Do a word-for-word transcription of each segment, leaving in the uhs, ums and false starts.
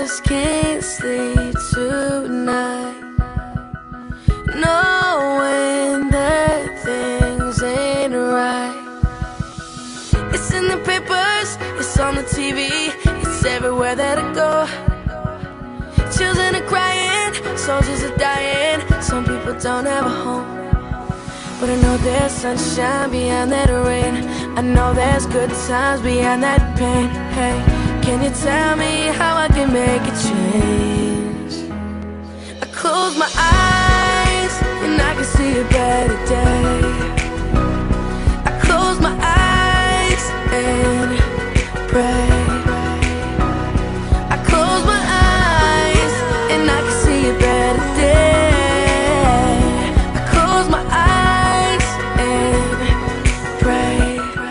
just can't sleep tonight, knowing that things ain't right. It's in the papers, it's on the T V, it's everywhere that I go. Children are crying, soldiers are dying, some people don't have a home. But I know there's sunshine behind that rain, I know there's good times behind that pain. Hey, can you tell me how I can make a change? I close my eyes and I can see a better day. I close my eyes and pray. I close my eyes and I can see a better day. I close my eyes and pray.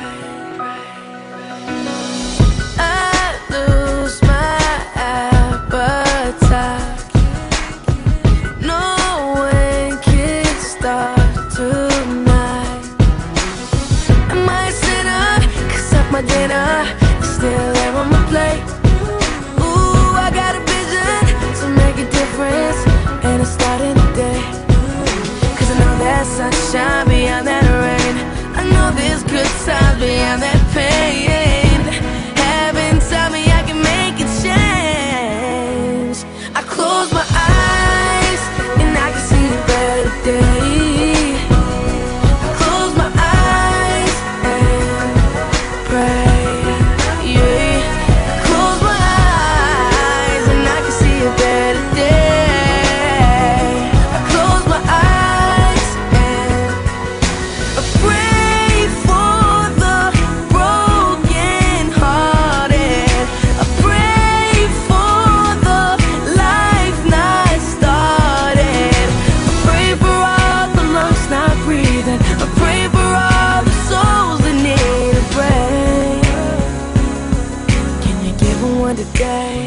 I lose my appetite, no one can start tonight. Am I a sinner? 'Cause of my dinner is still there on my plate. Ooh, I got a vision to make a difference, and it's starting today. 'Cause I know there's sunshine beyond that rain, I know there's good times beyond that pain. Heaven tell me I can make a change. I close my eyes and I can see a better day. I close my eyes and pray. Yeah. I close my eyes and I can see a better day. I close my eyes and I pray for the broken hearted. I pray for the life not started. I pray for all the lungs not breathing. I pray for all the souls that need a break. Can you give them one today?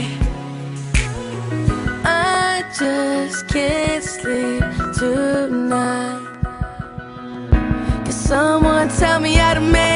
I just can't sleep tonight. Can someone tell me how to make